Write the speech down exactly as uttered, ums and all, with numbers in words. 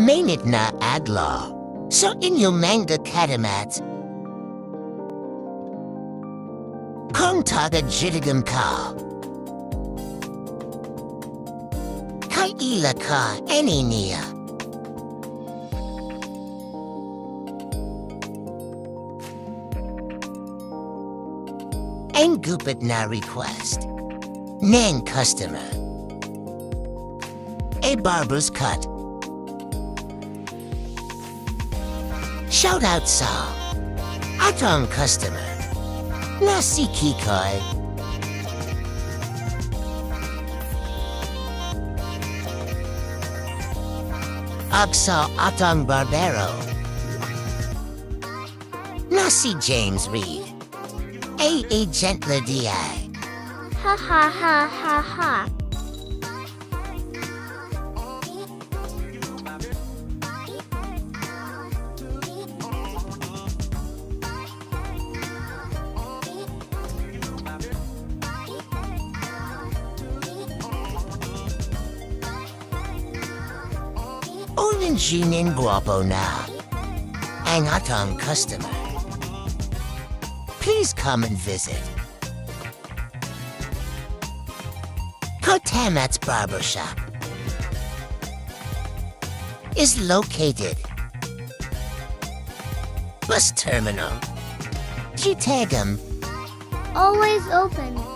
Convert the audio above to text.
Mainit na adlaw. So inyong mangga katamat. Kung taga jitigam ka. Kay ila ka any niya. Ang gupit na request. Ng customer. A barber's cut. Shout out sa atong customer na si Kikoy. Ag sa atong barbero na si James Reed. A agent la di ay. Ha ha ha ha ha. Orange guapo na ang atong customer. Please come and visit. Kotamat's Barbershop is located Bus Terminal Jitagam. Always open.